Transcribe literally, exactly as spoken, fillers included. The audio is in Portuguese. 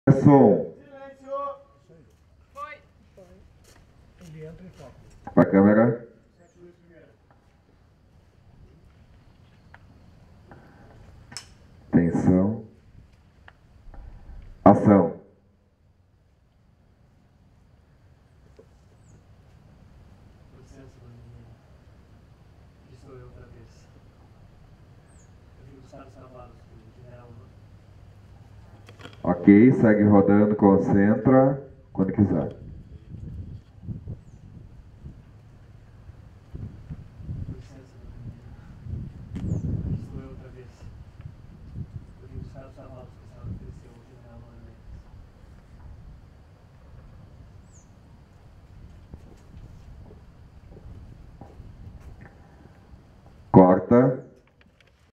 Som. Para a câmera. Atenção. Ação. Licença, Dona Aqui sou eu outra vez. Eu vim buscar os cavalos do general. Ok, segue rodando, concentra, quando quiser. Licença, Dona Aqui sou eu outra vez. Eu vim buscar os cavalos que estavam ofereceu o general Mendes. Corta.